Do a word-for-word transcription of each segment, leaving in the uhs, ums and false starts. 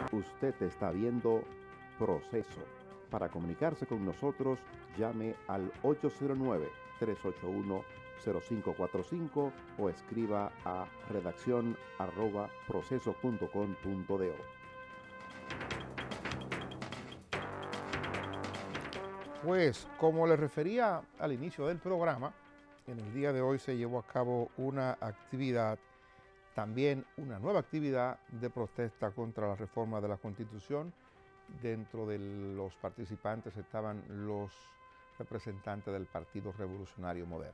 Usted está viendo Proceso. Para comunicarse con nosotros, llame al ocho cero nueve, tres ocho uno, cero cinco cuatro cinco o escriba a redacción arroba proceso punto com punto do. Pues, como les refería al inicio del programa, en el día de hoy se llevó a cabo una actividad, también una nueva actividad de protesta contra la reforma de la Constitución. Dentro de los participantes estaban los representantes del Partido Revolucionario Moderno.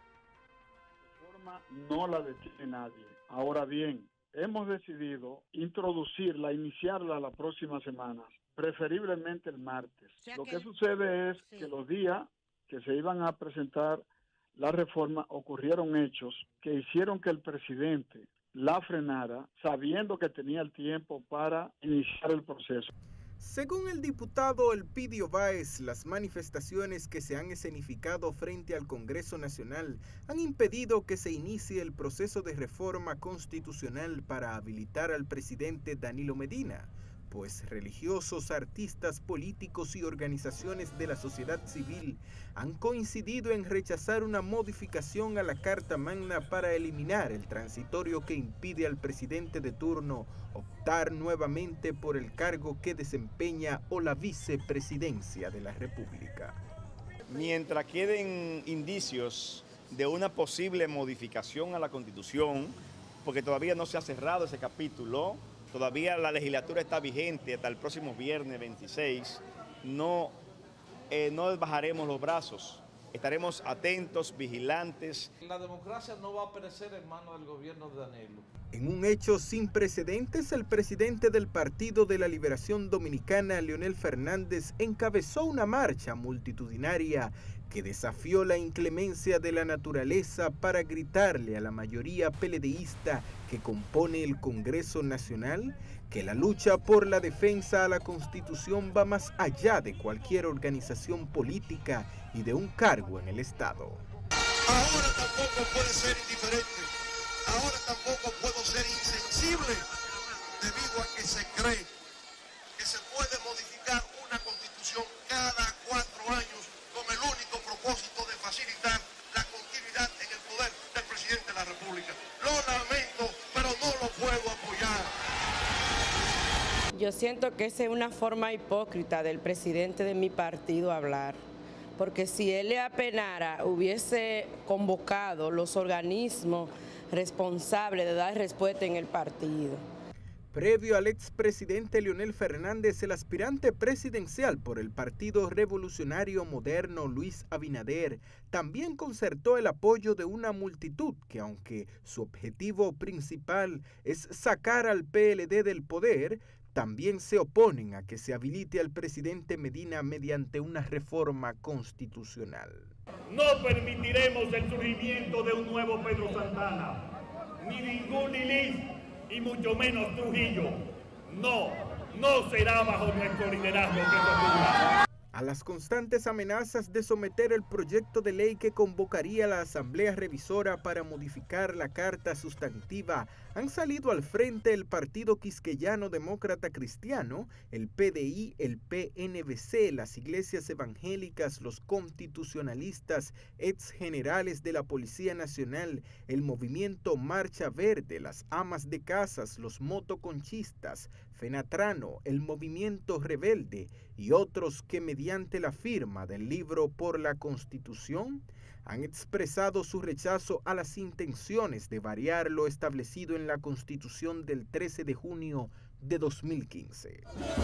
La reforma no la detiene nadie. Ahora bien, hemos decidido introducirla, iniciarla la próxima semana, preferiblemente el martes. O sea Lo que, que sucede es sí. que los días que se iban a presentar la reforma ocurrieron hechos que hicieron que el presidente la frenara, sabiendo que tenía el tiempo para iniciar el proceso. Según el diputado Elpidio Báez, las manifestaciones que se han escenificado frente al Congreso Nacional han impedido que se inicie el proceso de reforma constitucional para habilitar al presidente Danilo Medina, pues religiosos, artistas, políticos y organizaciones de la sociedad civil han coincidido en rechazar una modificación a la Carta Magna para eliminar el transitorio que impide al presidente de turno optar nuevamente por el cargo que desempeña o la vicepresidencia de la República. Mientras queden indicios de una posible modificación a la Constitución, porque todavía no se ha cerrado ese capítulo, todavía la legislatura está vigente hasta el próximo viernes veintiséis, no, eh, no bajaremos los brazos, estaremos atentos, vigilantes. La democracia no va a perecer en manos del gobierno de Danilo. En un hecho sin precedentes, el presidente del Partido de la Liberación Dominicana, Leonel Fernández, encabezó una marcha multitudinaria que desafió la inclemencia de la naturaleza para gritarle a la mayoría peledeísta que compone el Congreso Nacional que la lucha por la defensa a la Constitución va más allá de cualquier organización política y de un cargo en el Estado. Ahora tampoco puede ser indiferente, ahora tampoco puedo ser insensible, debido a que se cree que se puede modificar una Constitución cada cuatro años con el único propósito de facilitar la continuidad en el poder del presidente de la República. Lo lamento, pero no lo puedo apoyar. Yo siento que esa es una forma hipócrita del presidente de mi partido hablar, porque si él le apenara, hubiese convocado los organismos responsables de dar respuesta en el partido. Previo al expresidente Leonel Fernández, el aspirante presidencial por el Partido Revolucionario Moderno, Luis Abinader, también concertó el apoyo de una multitud que, aunque su objetivo principal es sacar al P L D del poder, también se oponen a que se habilite al presidente Medina mediante una reforma constitucional. No permitiremos el surgimiento de un nuevo Pedro Santana, ni ningún Lilis, y mucho menos Trujillo. No, no será bajo nuestro liderazgo que esto ocurra. A las constantes amenazas de someter el proyecto de ley que convocaría a la Asamblea Revisora para modificar la Carta Sustantiva, han salido al frente el Partido Quisqueyano Demócrata Cristiano, el P D I, el P N V C, las iglesias evangélicas, los constitucionalistas, ex generales de la Policía Nacional, el movimiento Marcha Verde, las amas de casas, los motoconchistas, Fenatrano, el movimiento rebelde y otros que mediante la firma del libro por la Constitución han expresado su rechazo a las intenciones de variar lo establecido en la Constitución del trece de junio de dos mil quince.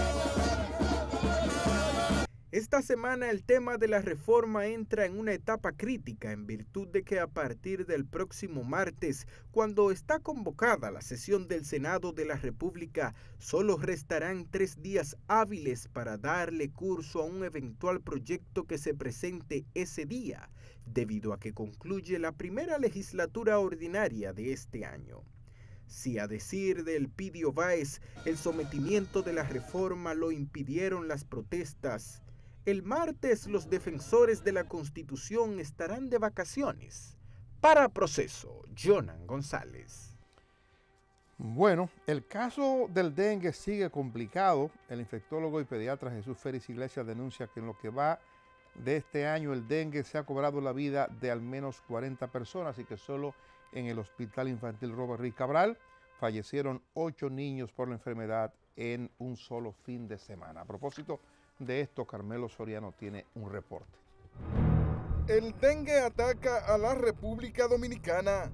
Esta semana el tema de la reforma entra en una etapa crítica en virtud de que a partir del próximo martes, cuando está convocada la sesión del Senado de la República, solo restarán tres días hábiles para darle curso a un eventual proyecto que se presente ese día, debido a que concluye la primera legislatura ordinaria de este año. Si a decir de Elpidio Báez, el sometimiento de la reforma lo impidieron las protestas, el martes los defensores de la Constitución estarán de vacaciones. Para Proceso, Jonan González. Bueno, el caso del dengue sigue complicado. El infectólogo y pediatra Jesús Félix Iglesias denuncia que en lo que va de este año el dengue se ha cobrado la vida de al menos cuarenta personas y que solo en el Hospital Infantil Robert Reed Cabral fallecieron ocho niños por la enfermedad en un solo fin de semana. A propósito de esto, Carmelo Soriano tiene un reporte. El dengue ataca a la República Dominicana.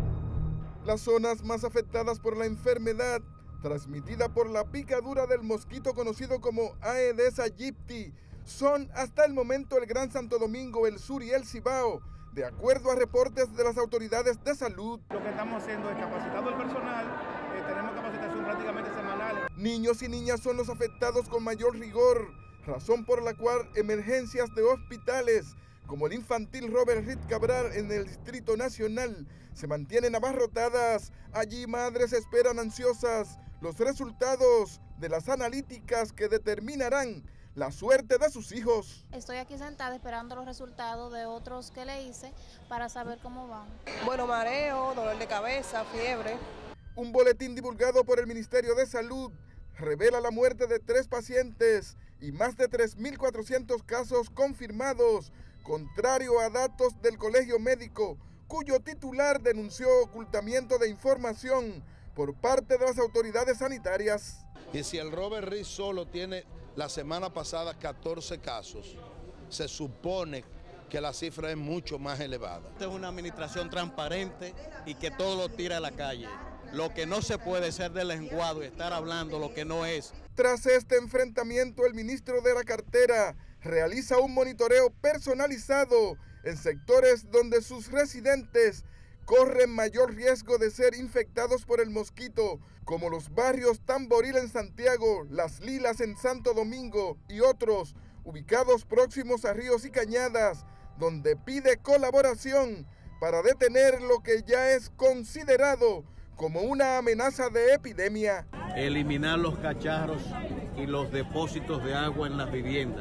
Las zonas más afectadas por la enfermedad, transmitida por la picadura del mosquito conocido como Aedes aegypti, son hasta el momento el Gran Santo Domingo, el Sur y el Cibao, de acuerdo a reportes de las autoridades de salud. Lo que estamos haciendo es capacitando al personal, eh, tenemos capacitación prácticamente semanal. Niños y niñas son los afectados con mayor rigor, razón por la cual emergencias de hospitales, como el Infantil Robert Reed Cabral en el Distrito Nacional, se mantienen abarrotadas. Allí madres esperan ansiosas los resultados de las analíticas que determinarán la suerte de sus hijos. Estoy aquí sentada esperando los resultados de otros que le hice para saber cómo van. Bueno, mareo, dolor de cabeza, fiebre. Un boletín divulgado por el Ministerio de Salud revela la muerte de tres pacientes y más de tres mil cuatrocientos casos confirmados, contrario a datos del Colegio Médico, cuyo titular denunció ocultamiento de información por parte de las autoridades sanitarias. Y si el Robert Reed solo tiene la semana pasada catorce casos, se supone que la cifra es mucho más elevada. Esta es una administración transparente y que todo lo tira a la calle. Lo que no se puede ser de lenguado y estar hablando lo que no es. Tras este enfrentamiento, el ministro de la cartera realiza un monitoreo personalizado en sectores donde sus residentes corren mayor riesgo de ser infectados por el mosquito, como los barrios Tamboril en Santiago, Las Lilas en Santo Domingo y otros ubicados próximos a ríos y cañadas, donde pide colaboración para detener lo que ya es considerado como una amenaza de epidemia. Eliminar los cacharros y los depósitos de agua en las viviendas,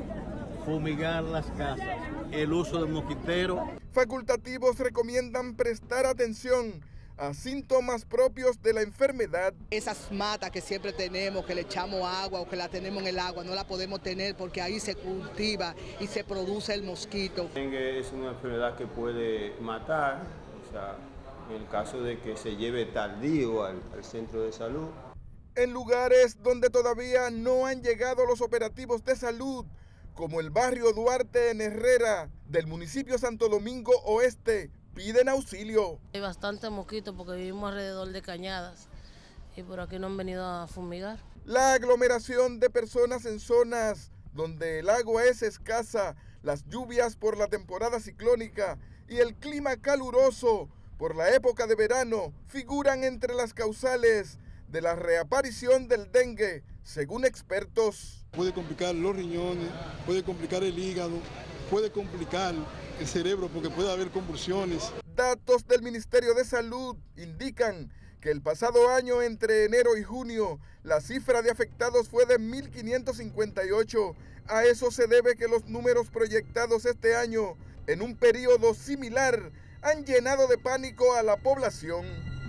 fumigar las casas, el uso de mosquitero. Facultativos recomiendan prestar atención a síntomas propios de la enfermedad. Esas matas que siempre tenemos, que le echamos agua o que la tenemos en el agua, no la podemos tener porque ahí se cultiva y se produce el mosquito. El dengue es una enfermedad que puede matar, o sea, en el caso de que se lleve tardío al, al centro de salud. En lugares donde todavía no han llegado los operativos de salud, como el barrio Duarte en Herrera del municipio Santo Domingo Oeste, piden auxilio. Hay bastante mosquitos porque vivimos alrededor de cañadas y por aquí no han venido a fumigar. La aglomeración de personas en zonas donde el agua es escasa, las lluvias por la temporada ciclónica y el clima caluroso por la época de verano figuran entre las causales de la reaparición del dengue, según expertos. Puede complicar los riñones, puede complicar el hígado, puede complicar el cerebro porque puede haber convulsiones. Datos del Ministerio de Salud indican que el pasado año, entre enero y junio, la cifra de afectados fue de mil quinientos cincuenta y ocho. A eso se debe que los números proyectados este año, en un periodo similar, han llenado de pánico a la población.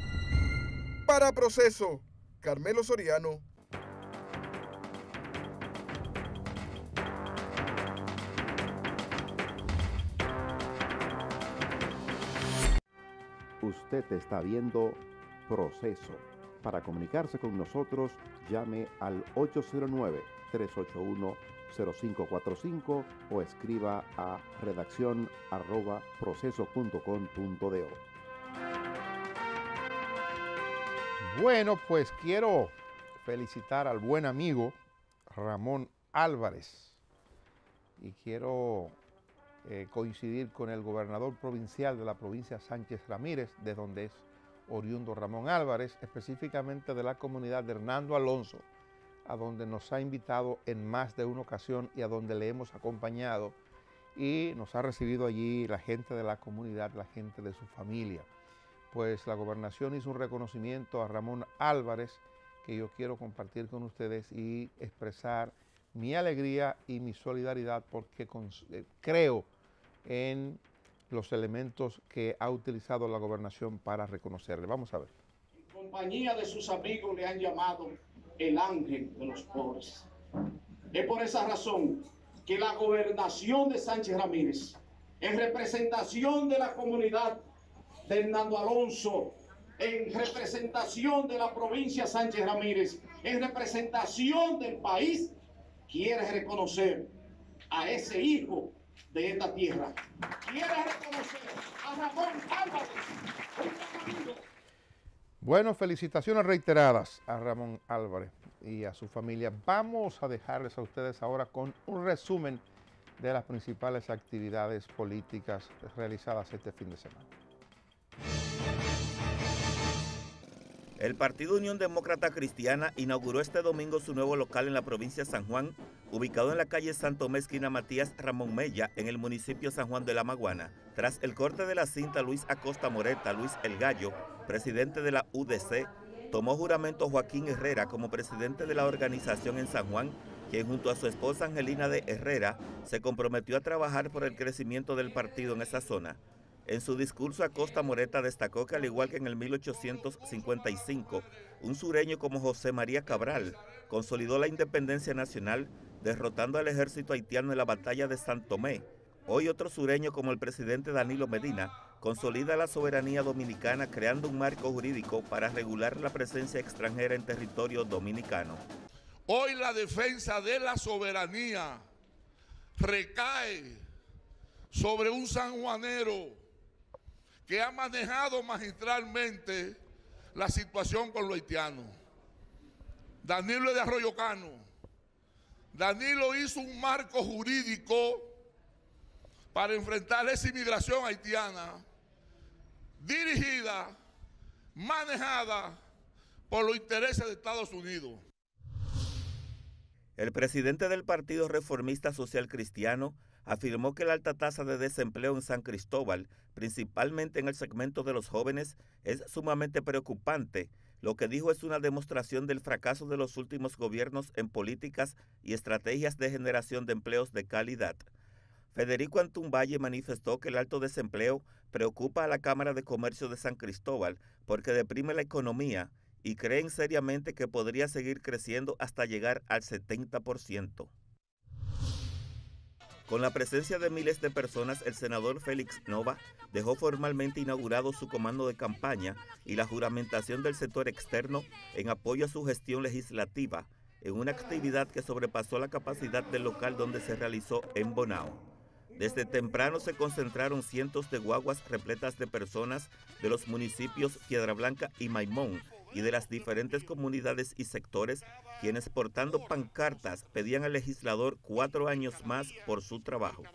Para Proceso, Carmelo Soriano. Usted está viendo Proceso. Para comunicarse con nosotros, llame al ocho cero nueve, tres ocho uno, cero cinco cuatro cinco o escriba a redacción arroba proceso punto com punto do. Bueno, pues quiero felicitar al buen amigo Ramón Álvarez y quiero eh, coincidir con el gobernador provincial de la provincia Sánchez Ramírez, de donde es oriundo Ramón Álvarez, específicamente de la comunidad de Hernando Alonso, a donde nos ha invitado en más de una ocasión y a donde le hemos acompañado, y nos ha recibido allí la gente de la comunidad, la gente de su familia. Pues la gobernación hizo un reconocimiento a Ramón Álvarez que yo quiero compartir con ustedes y expresar mi alegría y mi solidaridad porque con, eh, creo en los elementos que ha utilizado la gobernación para reconocerle. Vamos a ver. compañía de sus amigos le han llamado el ángel de los pobres. Es por esa razón que la gobernación de Sánchez Ramírez, en representación de la comunidad de Hernando Alonso, en representación de la provincia Sánchez Ramírez, en representación del país, quiere reconocer a ese hijo de esta tierra. Quiere reconocer a Ramón Álvarez. Bueno, felicitaciones reiteradas a Ramón Álvarez y a su familia. Vamos a dejarles a ustedes ahora con un resumen de las principales actividades políticas realizadas este fin de semana. El Partido Unión Demócrata Cristiana inauguró este domingo su nuevo local en la provincia de San Juan, ubicado en la calle Santo Tomé, esquina Matías Ramón Mella, en el municipio San Juan de la Maguana. Tras el corte de la cinta, Luis Acosta Moreta, Luis El Gallo, presidente de la U D C, tomó juramento Joaquín Herrera como presidente de la organización en San Juan, quien junto a su esposa Angelina de Herrera se comprometió a trabajar por el crecimiento del partido en esa zona. En su discurso, Acosta Moreta destacó que al igual que en el mil ochocientos cincuenta y cinco, un sureño como José María Cabral consolidó la independencia nacional derrotando al ejército haitiano en la batalla de San Tomé. Hoy otro sureño como el presidente Danilo Medina consolida la soberanía dominicana creando un marco jurídico para regular la presencia extranjera en territorio dominicano. Hoy la defensa de la soberanía recae sobre un sanjuanero que ha manejado magistralmente la situación con los haitianos. Danilo es de Arroyo Cano. Danilo hizo un marco jurídico para enfrentar esa inmigración haitiana, dirigida, manejada por los intereses de Estados Unidos. El presidente del Partido Reformista Social Cristiano afirmó que la alta tasa de desempleo en San Cristóbal, principalmente en el segmento de los jóvenes, es sumamente preocupante. Lo que dijo es una demostración del fracaso de los últimos gobiernos en políticas y estrategias de generación de empleos de calidad. Federico Antún Valle manifestó que el alto desempleo preocupa a la Cámara de Comercio de San Cristóbal porque deprime la economía y creen seriamente que podría seguir creciendo hasta llegar al setenta por ciento. Con la presencia de miles de personas, el senador Félix Nova dejó formalmente inaugurado su comando de campaña y la juramentación del sector externo en apoyo a su gestión legislativa, en una actividad que sobrepasó la capacidad del local donde se realizó en Bonao. Desde temprano se concentraron cientos de guaguas repletas de personas de los municipios Piedra Blanca y Maimón y de las diferentes comunidades y sectores, quienes portando pancartas pedían al legislador cuatro años más por su trabajo.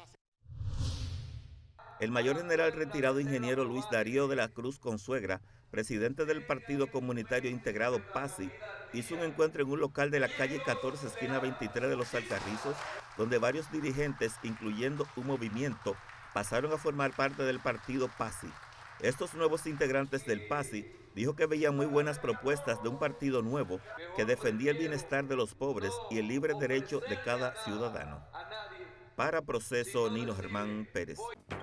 El mayor general retirado ingeniero Luis Darío de la Cruz Consuegra, presidente del Partido Comunitario Integrado PASI, hizo un encuentro en un local de la calle catorce, esquina veintitrés de Los Alcarrizos, donde varios dirigentes, incluyendo un movimiento, pasaron a formar parte del partido PASI. Estos nuevos integrantes del PASI dijo que veían muy buenas propuestas de un partido nuevo que defendía el bienestar de los pobres y el libre derecho de cada ciudadano. Para Proceso, Nino Germán Pérez.